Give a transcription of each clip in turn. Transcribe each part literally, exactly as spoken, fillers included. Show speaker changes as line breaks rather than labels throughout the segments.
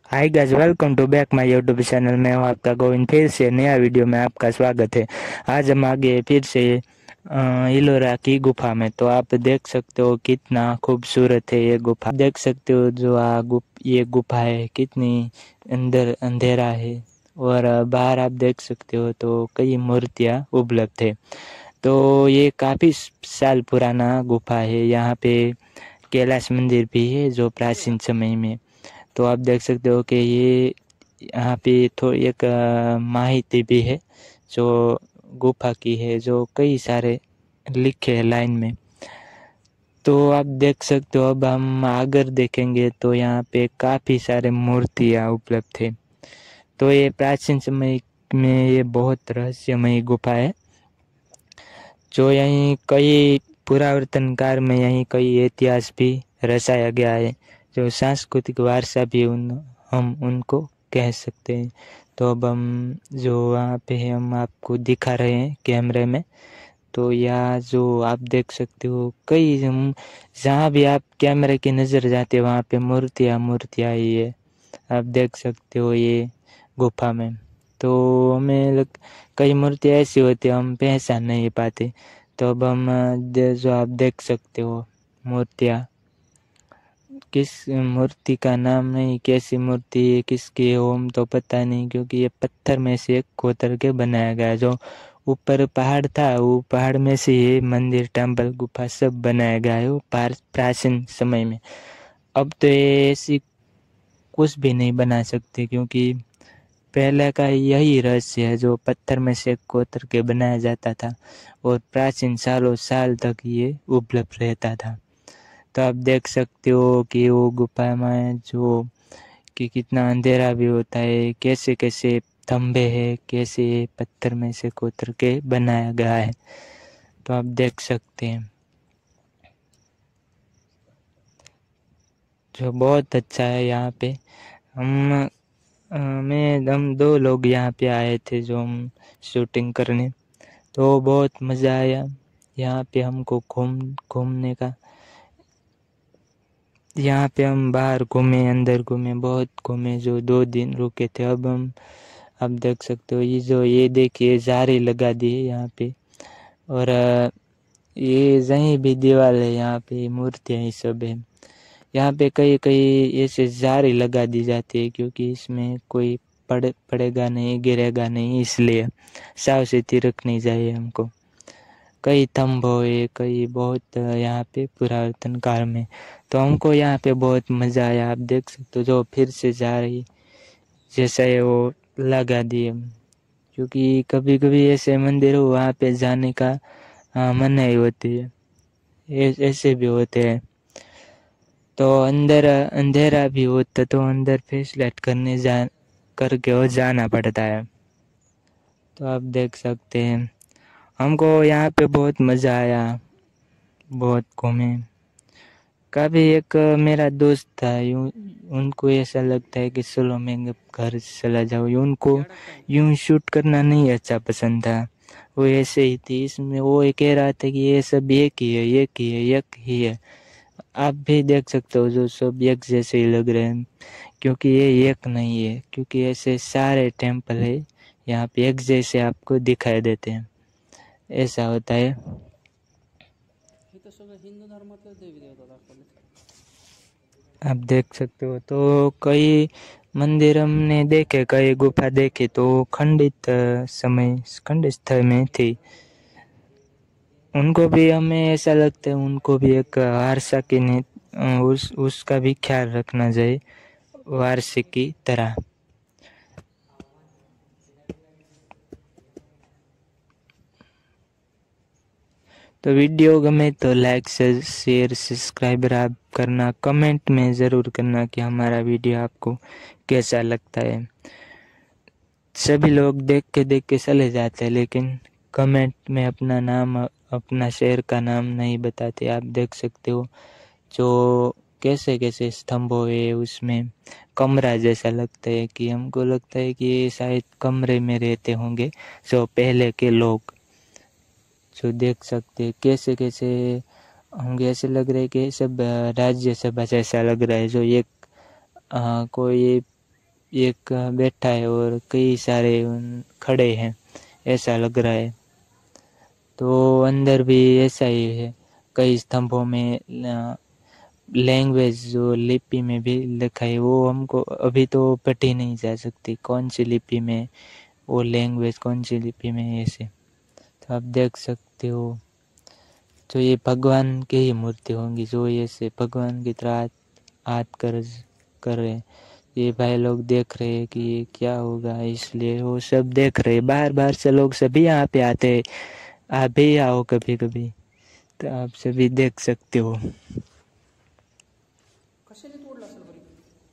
Hi guys, welcome to back my YouTube channel. मैं हूं आपका गोविंद। फिर से नया वीडियो में आपका स्वागत है। आज हम आ गए फिर से अ, इलोरा की गुफा में। तो आप देख सकते हो कितना खूबसूरत है ये गुफा। देख सकते हो जो आ गुफ ये गुफा है कितनी अंदर अंधेरा है। और अ, बाहर आप देख सकते हो तो कई मूर्तियां उपलब्ध है। तो ये काफ़ी साल पुराना गुफा है। यहाँ पे कैलाश मंदिर भी है जो प्राचीन समय में। तो आप देख सकते हो कि ये यहाँ पे थोड़ी एक अ, माहिती भी है जो गुफा की है, जो कई सारे लिखे हैं लाइन में। तो आप देख सकते हो। अब हम अगर देखेंगे तो यहाँ पे काफ़ी सारे मूर्तियाँ उपलब्ध है। तो ये प्राचीन समय में ये बहुत रहस्यमय गुफा है, जो यहीं कई पुरावर्तन काल में यहीं कई इतिहास भी रचाया गया है, जो सांस्कृतिक वारसा भी उन हम उनको कह सकते हैं। तो अब हम जो वहाँ पे है हम आपको दिखा रहे हैं कैमरे में। तो यहाँ जो आप देख सकते हो कई हम जहाँ भी आप कैमरे की नज़र जाते हैं वहाँ पे मूर्तियाँ मूर्तियाँ ही है। आप देख सकते हो ये गुफा में। तो हमें लग कई मूर्तियाँ ऐसी होती है हम पहचान नहीं पाते। तो अब हम दे- जो आप देख सकते हो मूर्तियाँ, किस मूर्ति का नाम नहीं, कैसी मूर्ति है किसकी है वो हम तो पता नहीं, क्योंकि ये पत्थर में से खोद के बनाया गया है। जो ऊपर पहाड़ था वो पहाड़ में से ये मंदिर टेम्पल गुफा सब बनाया गया है वो पार- प्राचीन समय में। अब तो ये ऐसी कुछ भी नहीं बना सकते, क्योंकि पहले का यही रहस्य है जो पत्थर में से कोतर के बनाया जाता था और प्राचीन सालों साल तक ये उपलब्ध रहता था। तो आप देख सकते हो कि वो गुफा में जो कि कितना अंधेरा भी होता है, कैसे कैसे थंबे है, कैसे ये पत्थर में से कोतर के बनाया गया है। तो आप देख सकते हैं जो बहुत अच्छा है यहाँ पे। हम अ, मैं हम दो लोग यहाँ पे आए थे जो हम शूटिंग करने। तो बहुत मज़ा आया यहाँ पे हमको घूम घूमने का। यहाँ पे हम बाहर घूमे, अंदर घूमे, बहुत घूमे, जो दो दिन रुके थे। अब हम आप देख सकते हो ये जो ये देखिए जारी लगा दी है यहाँ पे। और अ, ये यहीं भी दीवार है, यहाँ पे मूर्तियाँ ही सब है। यहाँ पे कई कई ऐसे जारी लगा दी जाती है, क्योंकि इसमें कोई पड़ पड़ेगा नहीं, गिरेगा नहीं, इसलिए सावधानी रखनी चाहिए हमको। कई थंब हुए, कई बहुत यहाँ पे पुरातन काल में। तो हमको यहाँ पे बहुत मज़ा आया। आप देख सकते हो जो फिर से जा रही जैसा है वो लगा दिए। क्योंकि कभी कभी ऐसे मंदिर हो वहाँ पे जाने का हाँ, मनाही होती है। ऐ- ऐसे भी होते हैं। तो अंदर अंधेरा भी होता तो अंदर फ्लैशलाइट करने जा करके वो जाना पड़ता है। तो आप देख सकते हैं हमको यहाँ पे बहुत मज़ा आया, बहुत घूमे। कभी एक मेरा दोस्त था, यूं उनको ऐसा लगता है कि चलो मैं अब घर चला जाऊँ। उनको यूं शूट करना नहीं अच्छा पसंद था। वो ऐसे ही थी इसमें। वो ये कह रहा था कि ये सब एक ही है, एक ही है, एक ही है। आप भी देख सकते हो जो सब एक जैसे ही लग रहे हैं, क्योंकि ये एक नहीं है। क्योंकि ऐसे सारे टेम्पल है यहाँ पे एक जैसे आपको दिखाई देते हैं, ऐसा होता है।
इथं सगळं हिंदू धर्मातले देवी देवता दाखवले.
आप देख सकते हो तो कई मंदिर हमने देखे, कई गुफा देखे तो खंडित अ, समय खंडित स्थल में थी। उनको भी हमें ऐसा लगता है उनको भी एक वारसा की ने अ, उस उसका भी ख्याल रखना चाहिए वारसे की तरह। तो वीडियो गमे तो लाइक शेयर सब्सक्राइब आप करना, कमेंट में ज़रूर करना कि हमारा वीडियो आपको कैसा लगता है। सभी लोग देख के देख के चले जाते हैं, लेकिन कमेंट में अपना नाम अपना शहर का नाम नहीं बताते। आप देख सकते हो जो कैसे कैसे स्तंभ हुए, उसमें कमरा जैसा लगता है कि हमको लगता है कि ये शायद कमरे में रहते होंगे जो पहले के लोग। जो देख सकते हैं कैसे कैसे होंगे, ऐसे लग रहा है कि सब अ, राज्यसभा जैसा लग रहा है। जो एक अ, कोई एक बैठा है और कई सारे खड़े हैं, ऐसा लग रहा है। तो अंदर भी ऐसा ही है, कई स्तंभों में लैंग्वेज जो लिपि में भी लिखा है वो हमको अभी तो पढ़ी नहीं जा सकती, कौन सी लिपि में वो लैंग्वेज, कौन सी लिपि में, ऐसे। तो आप देख सकते हो, तो ये भगवान की ही मूर्ति होंगी जो ऐसे भगवान की तरह हाथ हाथ कर कर रहे हैं। ये भाई लोग देख रहे हैं कि ये क्या होगा, इसलिए वो सब देख रहे हैं। बाहर बाहर से लोग सभी यहाँ पे आते हैं, आप भी आओ कभी कभी, तो आप सभी देख सकते हो।
कशाने तोडला असेल बरं?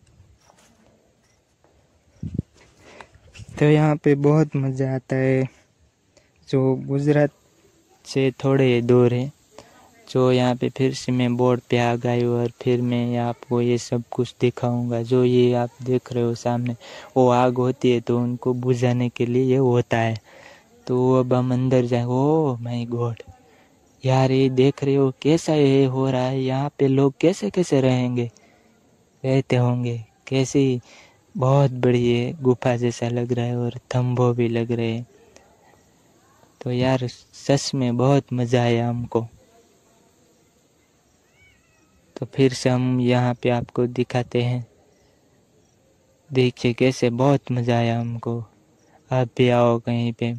तो यहाँ पे बहुत मज़ा आता है। जो गुजरात से थोड़े दूर है, जो यहाँ पे फिर से मैं बोर्ड पे आ गई हूँ और फिर मैं आपको ये सब कुछ दिखाऊंगा। जो ये आप देख रहे हो सामने, वो आग होती है, तो उनको बुझाने के लिए ये होता है। तो अब हम अंदर जाए। ओ माय गॉड यार, ये देख रहे हो कैसा ये हो रहा है, यहाँ पे लोग कैसे कैसे रहेंगे, रहते होंगे, कैसी बहुत बड़ी है, गुफा जैसा लग रहा है और थंभो भी लग रहे हैं। तो यार सच में बहुत मज़ा आया हमको। तो फिर से हम यहाँ पे आपको दिखाते हैं, देखिए कैसे बहुत मज़ा आया हमको। आप भी आओ कहीं पे,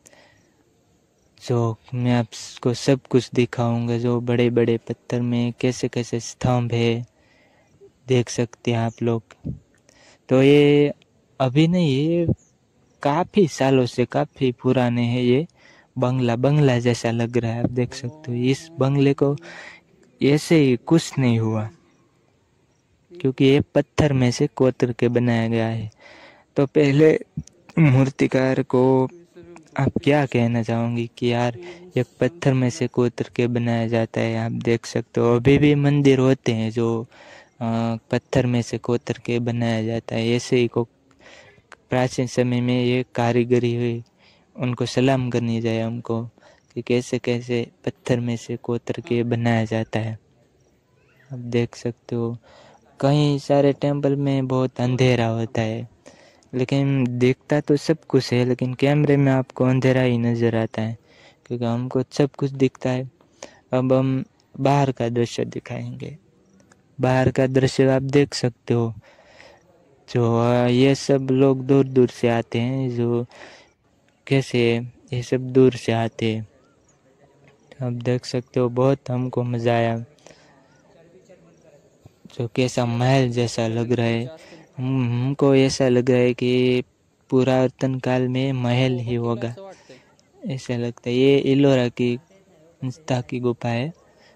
जो मैं आपको सब कुछ दिखाऊंगा। जो बड़े बड़े पत्थर में कैसे कैसे स्तंभ है, देख सकते हैं आप लोग। तो ये अभी नहीं, ये काफ़ी सालों से काफ़ी पुराने हैं। ये बंगला बंगला जैसा लग रहा है, आप देख सकते हो। इस बंगले को ऐसे ही कुछ नहीं हुआ, क्योंकि ये पत्थर में से कोतर के बनाया गया है। तो पहले मूर्तिकार को आप क्या कहना चाहोगी कि यार ये पत्थर में से कोतर के बनाया जाता है। आप देख सकते हो अभी भी मंदिर होते हैं जो आ, पत्थर में से कोतर के बनाया जाता है। ऐसे ही को प्राचीन समय में ये कारीगरी हुई, उनको सलाम करनी चाहिए हमको कि कैसे कैसे पत्थर में से कोतर के बनाया जाता है। आप देख सकते हो कई सारे टेम्पल में बहुत अंधेरा होता है, लेकिन दिखता तो सब कुछ है, लेकिन कैमरे में आपको अंधेरा ही नज़र आता है, क्योंकि हमको सब कुछ दिखता है। अब हम बाहर का दृश्य दिखाएंगे। बाहर का दृश्य आप देख सकते हो, जो ये सब लोग दूर दूर से आते हैं, जो कैसे ये सब दूर से आते हैं। आप देख सकते हो बहुत हमको मज़ा आया, जो कैसा महल जैसा लग रहा है। हम हमको ऐसा लग रहा है कि पुरातन काल में महल ही होगा, ऐसा लगता है। ये इलोरा की इंस्ता की गुफा है,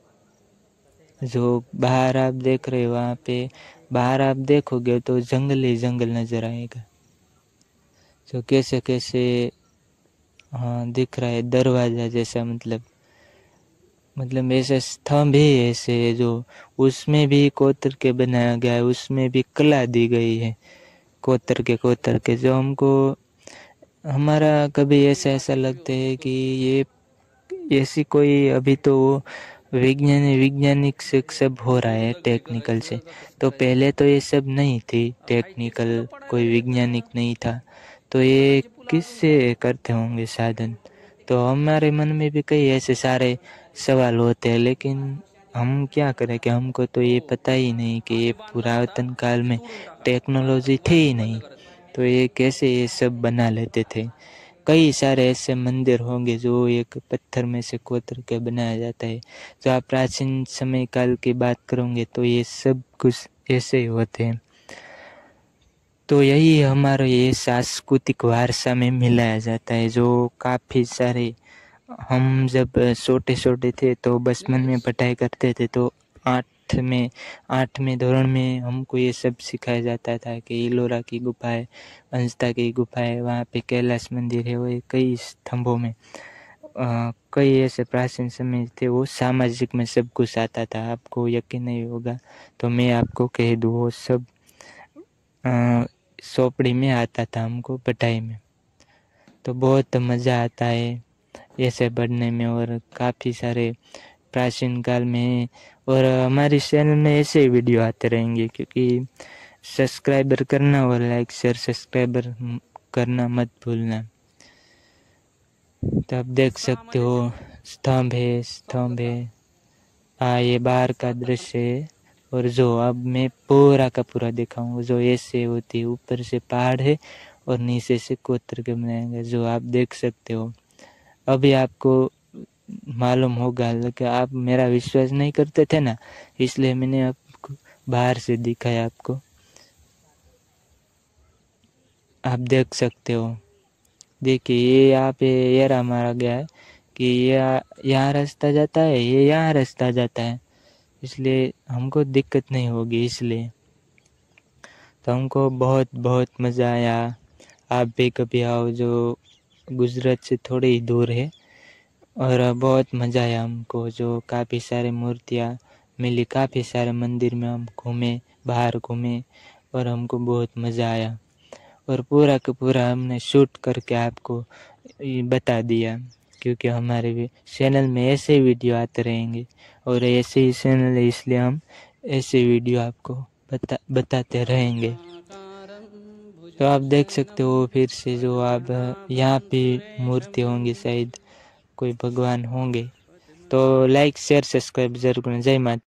जो बाहर आप देख रहे हो। वहाँ पे बाहर आप देखोगे तो जंगल ही जंगल नज़र आएगा, जो कैसे कैसे हाँ दिख रहा है, दरवाज़ा जैसा। मतलब मतलब ऐसे स्तंभ ही ऐसे है जो उसमें भी कोतर के बनाया गया है, उसमें भी कला दी गई है कोतर के कोतर के। जो हमको हमारा कभी ऐसा ऐसा लगता है कि ये ऐसी कोई अभी तो विज्ञान वैज्ञानिक से सब हो रहा है टेक्निकल से, तो पहले तो ये सब नहीं थी, टेक्निकल कोई वैज्ञानिक नहीं था, तो ये किससे करते होंगे साधन। तो हमारे मन में भी कई ऐसे सारे सवाल होते हैं, लेकिन हम क्या करें कि हमको तो ये पता ही नहीं कि ये पुरातन काल में टेक्नोलॉजी थी ही नहीं, तो ये कैसे ये सब बना लेते थे। कई सारे ऐसे मंदिर होंगे जो एक पत्थर में से कोतर के बनाया जाता है। जो आप प्राचीन समय काल की बात करोगे तो ये सब कुछ ऐसे ही होते हैं। तो यही हमारा ये सांस्कृतिक वारसा में मिलाया जाता है, जो काफ़ी सारे हम जब छोटे छोटे थे तो बचपन में पढ़ाई करते थे, तो आठ में आठवें दौरान में हमको ये सब सिखाया जाता था कि इलोरा की गुफा है, अंजता की गुफा है, वहाँ पे कैलाश मंदिर है। वो कई स्तंभों में आ, कई ऐसे प्राचीन समय थे, वो सामाजिक में सब कुछ आता था। आपको यकीन नहीं होगा तो मैं आपको कह दूँ, वो सब सोपड़ी में आता था हमको पढ़ाई में। तो बहुत मज़ा आता है ऐसे पढ़ने में, और काफ़ी सारे प्राचीन काल में। और हमारे चैनल में ऐसे वीडियो आते रहेंगे, क्योंकि सब्सक्राइबर करना और लाइक शेयर सब्सक्राइबर करना मत भूलना। तो आप देख सकते हो स्तंभ है, स्तंभ है। हाँ, ये बाहर का दृश्य है। और जो अब मैं पूरा का पूरा दिखाऊंगा, जो ऐसे होती है, ऊपर से पहाड़ है और नीचे से कोतर के बनाएंगे, जो आप देख सकते हो। अभी आपको मालूम होगा, लेकिन आप मेरा विश्वास नहीं करते थे ना, इसलिए मैंने आपको बाहर से दिखाया आपको। आप देख सकते हो। देखिए ये यहाँ पे एरा मारा गया है कि ये यहाँ रास्ता जाता है, ये यहाँ रास्ता जाता है, इसलिए हमको दिक्कत नहीं होगी। इसलिए तो हमको बहुत बहुत मज़ा आया। आप भी कभी आओ, जो गुजरात से थोड़ी ही दूर है, और बहुत मज़ा आया हमको। जो काफ़ी सारे मूर्तियाँ मिली, काफ़ी सारे मंदिर में हम घूमे, बाहर घूमे, और हमको बहुत मज़ा आया। और पूरा का पूरा हमने शूट करके आपको ये बता दिया, क्योंकि हमारे भी चैनल में ऐसे वीडियो आते रहेंगे, और ऐसे ही चैनल है, इसलिए हम ऐसे वीडियो आपको बता बताते रहेंगे। तो आप देख सकते हो फिर से, जो आप यहाँ पे मूर्ति होंगी, शायद कोई भगवान होंगे। तो लाइक शेयर सब्सक्राइब जरूर करें। जय माता।